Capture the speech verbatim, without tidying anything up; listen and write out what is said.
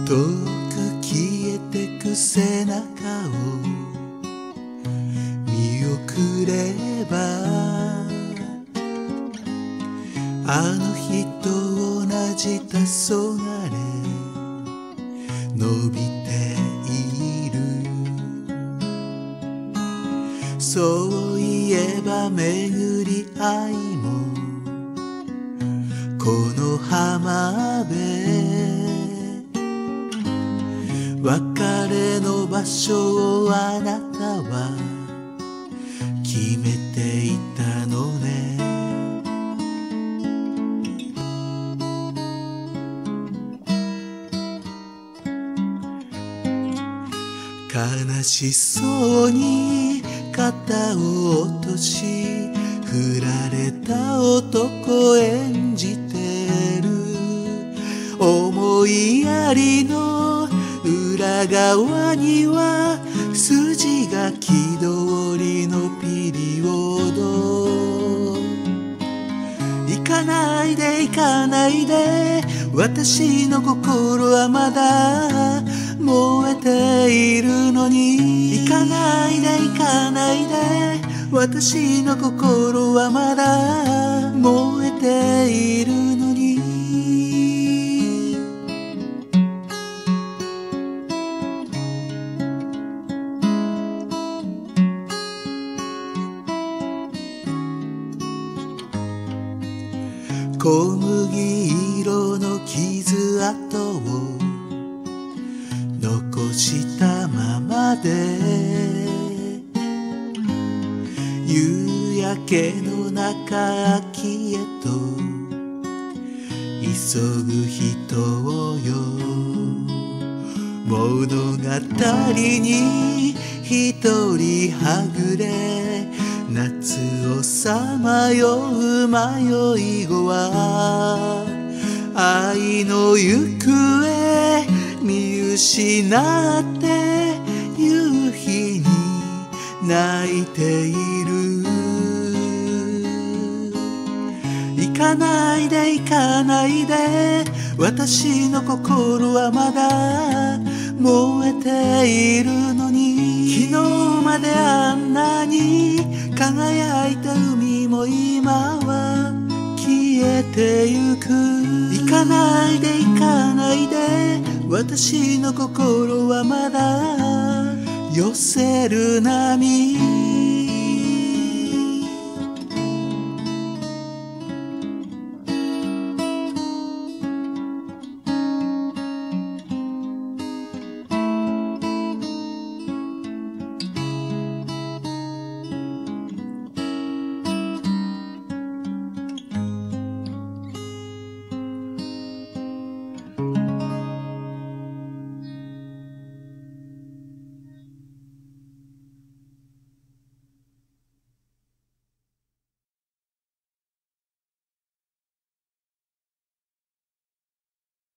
遠く消えてく背中を見送れば、あの日と同じ黄昏伸びている。そういえば巡り合いもこの浜辺、別れの場所をあなたは決めていたのね。悲しそうに肩を落とし、振られた男演じてる。思いやりの裏側には筋書き通りのピリオド。行かないで行かないで、私の心はまだ燃えているのに。行かないで行かないで、私の心はまだ燃えているのに。小麦色の傷跡を残したままで、夕焼けの中秋へと急ぐ人よ。物語に一人はぐれ、夏をさまよう迷い子は愛の行方見失って夕日に泣いている。行かないで行かないで、私の心はまだ燃えているのに。昨日まであんなに輝いた海も今は消えてゆく。行かないで行かないで、私の心はまだ寄せる波。